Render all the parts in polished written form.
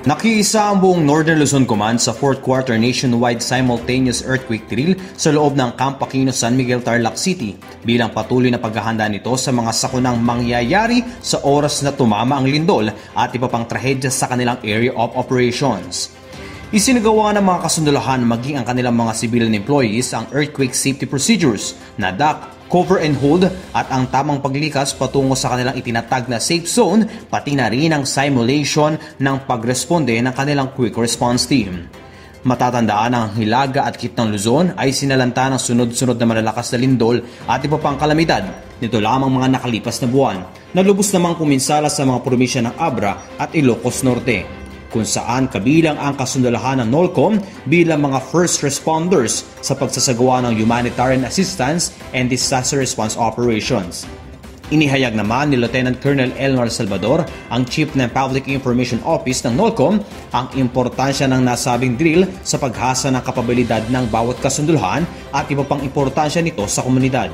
Nakiisa ang buong Northern Luzon Command sa 4th quarter nationwide simultaneous earthquake drill sa loob ng Camp Aquino San Miguel, Tarlac City bilang patuloy na paghahanda nito sa mga sakunang mangyayari sa oras na tumama ang lindol at iba pang trahedya sa kanilang area of operations. Isinagawa ng mga kasundulahan maging ang kanilang mga civilian employees ang earthquake safety procedures na duck, cover and hold at ang tamang paglikas patungo sa kanilang itinatag na safe zone pati na rin ang simulation ng pagresponde ng kanilang quick response team. Matatandaan ang Hilaga at Kitnang Luzon ay sinalanta ng sunod-sunod na malalakas na lindol at iba pang kalamidad nito lamang mga nakalipas na buwan na lubos namang puminsala sa mga probinsya ng Abra at Ilocos Norte, kung saan kabilang ang kasundalahan ng NOLCOM bilang mga first responders sa pagsasagawa ng humanitarian assistance and disaster response operations. Inihayag naman ni Lieutenant Colonel Elmer Salvador, ang Chief ng Public Information Office ng NOLCOM, ang importansya ng nasabing drill sa paghasa ng kapabilidad ng bawat kasundalahan at iba pang importansya nito sa komunidad.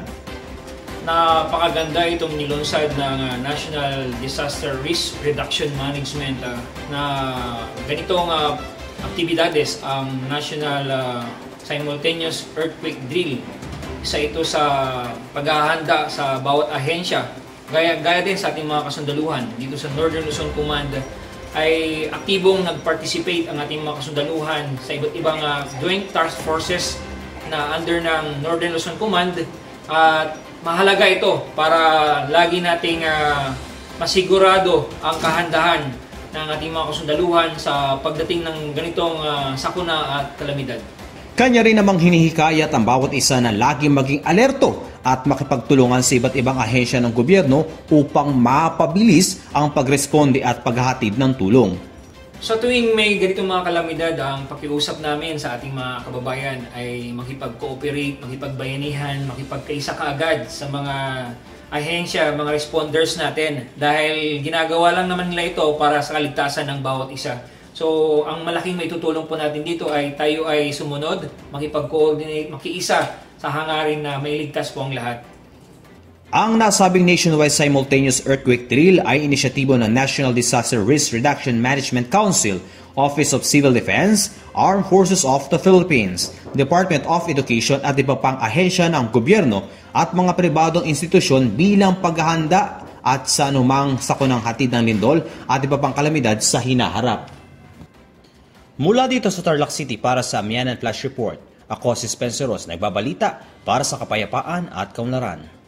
Napakaganda itong nilunsad ng National Disaster Risk Reduction Management na ganitong aktibidades ang National Simultaneous Earthquake Drill. Isa ito sa paghahanda sa bawat ahensya. Gaya din sa ating mga kasundaluhan dito sa Northern Luzon Command ay aktibong nag-participate ang ating mga kasundaluhan sa iba't ibang joint task forces na under ng Northern Luzon Command at mahalaga ito para lagi nating masigurado ang kahandahan ng ating mga kasundaluhan sa pagdating ng ganitong sakuna at kalamidad. Kanya rin namang hinihikayat ang bawat isa na lagi maging alerto at makipagtulungan sa iba't ibang ahensya ng gobyerno upang mapabilis ang pagresponde at paghahatid ng tulong. Sa tuwing may ganitong mga kalamidad, ang pakiusap namin sa ating mga kababayan ay makipag-cooperate, makipagbayanihan, makipagkaisa kaagad sa mga ahensya, mga responders natin dahil ginagawa lang naman nila ito para sa kaligtasan ng bawat isa. So, ang malaking maitutulong po natin dito ay tayo ay sumunod, makipag-coordinate, makiisa sa hangarin na mailigtas po ang lahat. Ang nasabing nationwide simultaneous earthquake drill ay inisyatibo ng National Disaster Risk Reduction Management Council, Office of Civil Defense, Armed Forces of the Philippines, Department of Education at iba pang ahensya ng gobyerno at mga pribadong institusyon bilang paghahanda at sa anumang sakunang hatid ng lindol at iba pang kalamidad sa hinaharap. Mula dito sa Tarlac City para sa Mianan Flash Report, ako si Spencer Ross, nagbabalita para sa kapayapaan at kaunlaran.